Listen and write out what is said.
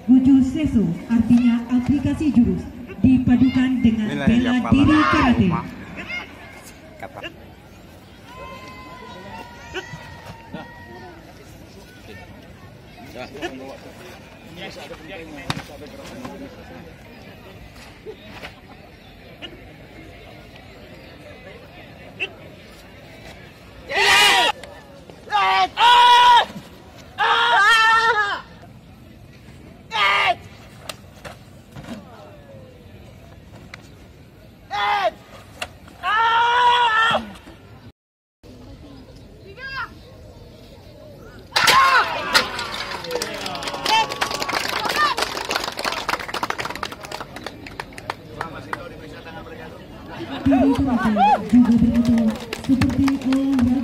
Gujusesu artinya aplikasi jurus dipadukan dengan bela diri karate. Juga begitu seperti olahraga